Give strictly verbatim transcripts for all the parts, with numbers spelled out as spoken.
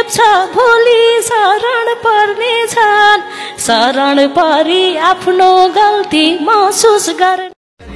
छ भोलि शरण पर्ने छन् शरण परी आफ्नो गल्ती महसुस गर्ने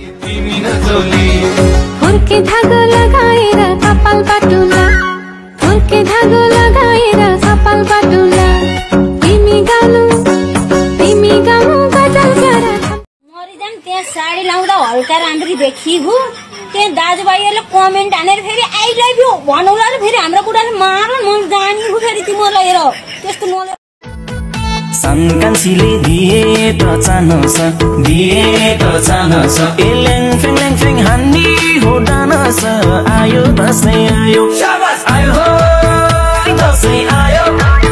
फुर्के धागो लगाएर कपाल बाटुला फुर्के धागो लगाएर कपाल बाटुला तिमी गालु तिमी गाउँ गजल गर मरिजाम त्यहाँ साडी लाउँदा हल्का राम्ररी देखिगु त्यहाँ दाजुभाइहरुले कमेन्ट हानेर फेरि आई लभ यु भन्नुला र फेरि हाम्रो कुराले मार्न मन जानी फेरि तिमीलाई हेर त्यस्तो नले संकान्छीले दिए त चाहन्छ दिए त चाहन्छ एलेङ फेङ लेङ फेङ हान्नी हो डानस आयो दसैँ आयो शाबास आयो हो दसैँ आयो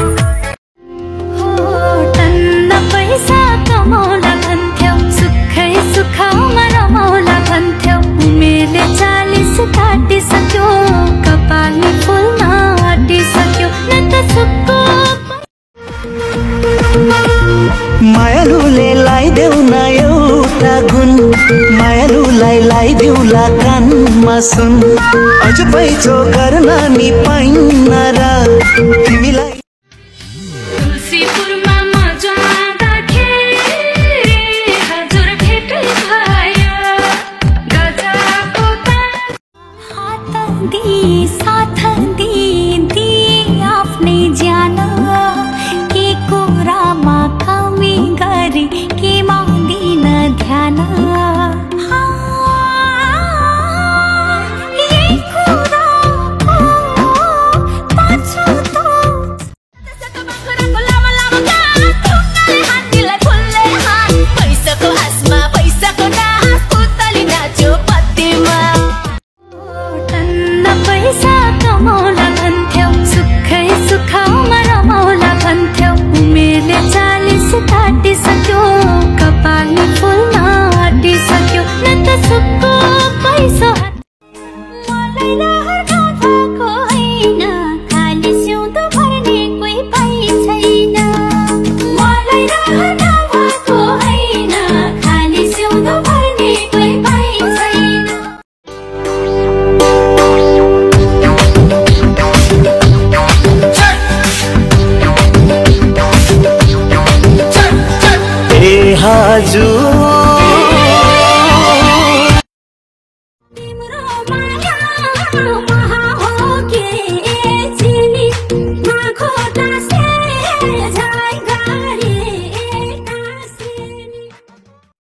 हो टन्न पैसा कमाउला भन्थ्यौ सुखै सुखाउमा रमाउला भन्थ्यौ उमेरले चालीस काटिसक्यो कपालले फुल्न आँटिसक्यो न त सुक्को मायालुले लाइदेऊ न एउटा गुण मायालुलाई लाइदेऊला कानमा सुन अझ पैचो गर्न नि पाइन्न र तिमीलाई तुलसीपुरमा म जाँदाखेरि हजुर भेटै भयो गजबको हात दिस